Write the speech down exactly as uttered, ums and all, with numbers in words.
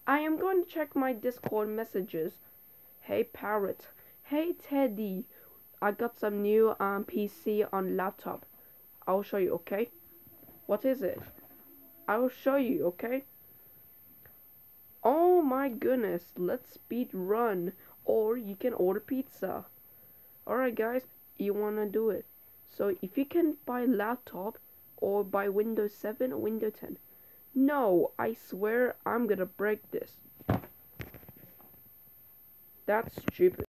I am going to check my Discord messages. Hey Parrot. Hey Teddy. I got some new um P C on laptop. I'll show you, okay? What is it? I will show you, okay? Oh my goodness, let's speed run. Or you can order pizza. Alright guys, you wanna do it. So if you can buy laptop or buy Windows seven or Windows ten. No, I swear I'm gonna break this. That's stupid.